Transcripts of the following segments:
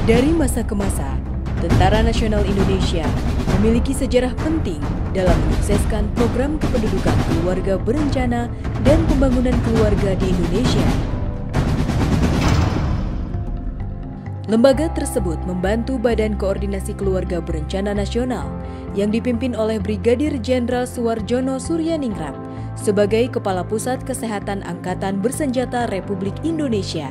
Dari masa ke masa, Tentara Nasional Indonesia memiliki sejarah penting dalam menyukseskan program kependudukan keluarga berencana dan pembangunan keluarga di Indonesia. Lembaga tersebut membantu Badan Koordinasi Keluarga Berencana Nasional yang dipimpin oleh Brigadir Jenderal Suwarjono Suryaningrat sebagai Kepala Pusat Kesehatan Angkatan Bersenjata Republik Indonesia.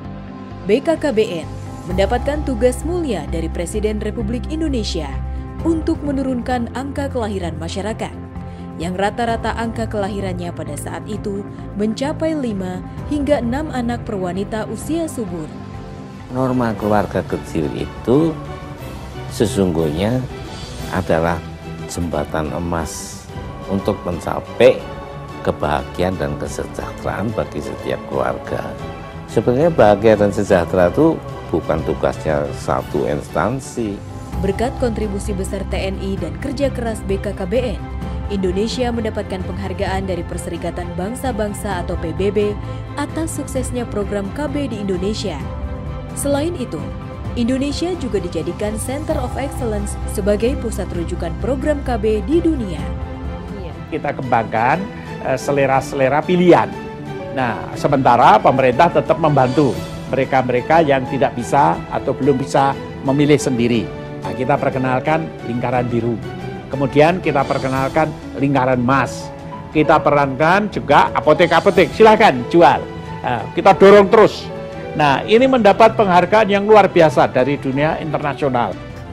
BKKBN mendapatkan tugas mulia dari Presiden Republik Indonesia untuk menurunkan angka kelahiran masyarakat, yang rata-rata angka kelahirannya pada saat itu mencapai 5 hingga 6 anak per wanita usia subur. Norma keluarga kecil itu sesungguhnya adalah jembatan emas untuk mencapai kebahagiaan dan kesejahteraan bagi setiap keluarga. Sebenarnya bahagia dan sejahtera itu bukan tugasnya satu instansi. Berkat kontribusi besar TNI dan kerja keras BKKBN, Indonesia mendapatkan penghargaan dari Perserikatan Bangsa-Bangsa atau PBB atas suksesnya program KB di Indonesia. Selain itu, Indonesia juga dijadikan Center of Excellence sebagai pusat rujukan program KB di dunia. Kita kembangkan selera-selera pilihan. Nah, sementara pemerintah tetap membantu mereka-mereka yang tidak bisa atau belum bisa memilih sendiri. Nah, kita perkenalkan lingkaran biru. Kemudian kita perkenalkan lingkaran emas. Kita perankan juga apotek-apotek, silakan jual. Nah, kita dorong terus. Nah, ini mendapat penghargaan yang luar biasa dari dunia internasional.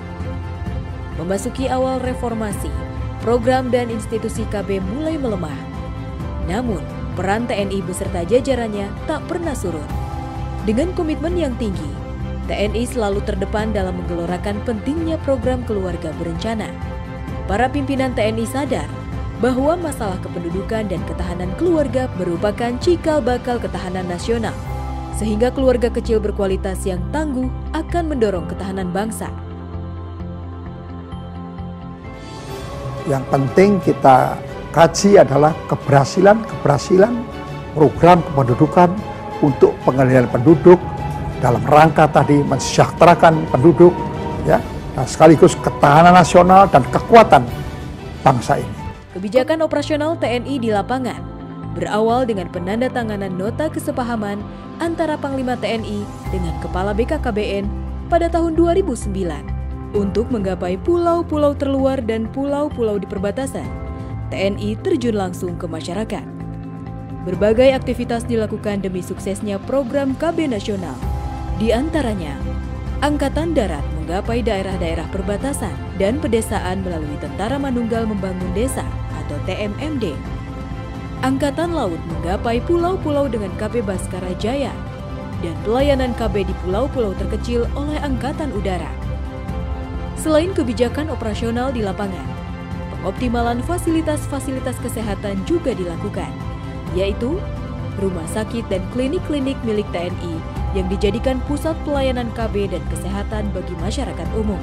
Memasuki awal reformasi, program dan institusi KB mulai melemah. Namun, peran TNI beserta jajarannya tak pernah surut. Dengan komitmen yang tinggi, TNI selalu terdepan dalam menggelorakan pentingnya program keluarga berencana. Para pimpinan TNI sadar bahwa masalah kependudukan dan ketahanan keluarga merupakan cikal bakal ketahanan nasional, sehingga keluarga kecil berkualitas yang tangguh akan mendorong ketahanan bangsa. Yang penting kita kaji adalah keberhasilan program kependudukan untuk pengendalian penduduk dalam rangka tadi mensejahterakan penduduk, ya, dan sekaligus ketahanan nasional dan kekuatan bangsa ini. Kebijakan operasional TNI di lapangan berawal dengan penandatanganan nota kesepahaman antara Panglima TNI dengan Kepala BKKBN pada tahun 2009 untuk menggapai pulau-pulau terluar dan pulau-pulau di perbatasan. TNI terjun langsung ke masyarakat. Berbagai aktivitas dilakukan demi suksesnya program KB nasional. Di antaranya, Angkatan Darat menggapai daerah-daerah perbatasan dan pedesaan melalui Tentara Manunggal Membangun Desa atau TMMD. Angkatan Laut menggapai pulau-pulau dengan KB Baskara Jaya dan pelayanan KB di pulau-pulau terkecil oleh Angkatan Udara. Selain kebijakan operasional di lapangan, pengoptimalan fasilitas-fasilitas kesehatan juga dilakukan, yaitu rumah sakit dan klinik-klinik milik TNI yang dijadikan pusat pelayanan KB dan kesehatan bagi masyarakat umum.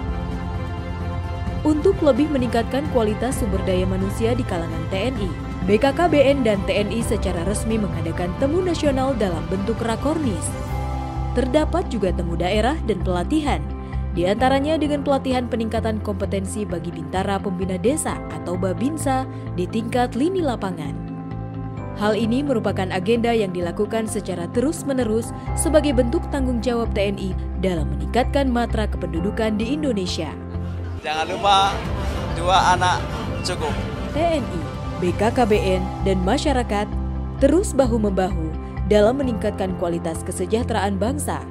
Untuk lebih meningkatkan kualitas sumber daya manusia di kalangan TNI, BKKBN dan TNI secara resmi mengadakan temu nasional dalam bentuk rakornis. Terdapat juga temu daerah dan pelatihan, di antaranya dengan pelatihan peningkatan kompetensi bagi Bintara Pembina Desa atau Babinsa di tingkat lini lapangan. Hal ini merupakan agenda yang dilakukan secara terus-menerus sebagai bentuk tanggung jawab TNI dalam meningkatkan matra kependudukan di Indonesia. Jangan lupa 2 anak cukup. TNI, BKKBN, dan masyarakat terus bahu-membahu dalam meningkatkan kualitas kesejahteraan bangsa.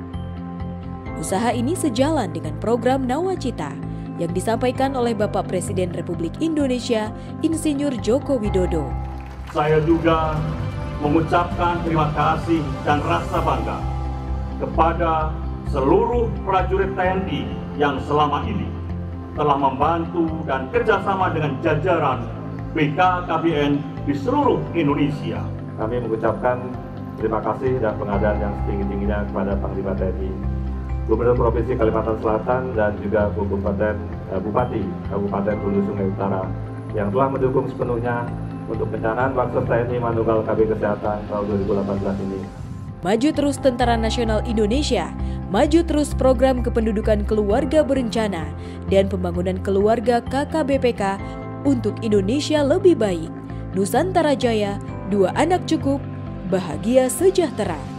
Usaha ini sejalan dengan program Nawacita yang disampaikan oleh Bapak Presiden Republik Indonesia, Insinyur Joko Widodo. Saya juga mengucapkan terima kasih dan rasa bangga kepada seluruh prajurit TNI yang selama ini telah membantu dan kerjasama dengan jajaran BKKBN di seluruh Indonesia. Kami mengucapkan terima kasih dan penghargaan yang setinggi-tingginya kepada Panglima TNI, Gubernur Provinsi Kalimantan Selatan, dan juga Bupati Kabupaten Hulu Sungai Utara yang telah mendukung sepenuhnya untuk pencanaan Baksos TNI Manunggal KB Kesehatan tahun 2018 ini. Maju terus Tentara Nasional Indonesia Maju terus program kependudukan keluarga berencana dan pembangunan keluarga KKBPK untuk Indonesia lebih baik. Nusantara Jaya, 2 anak cukup, bahagia sejahtera.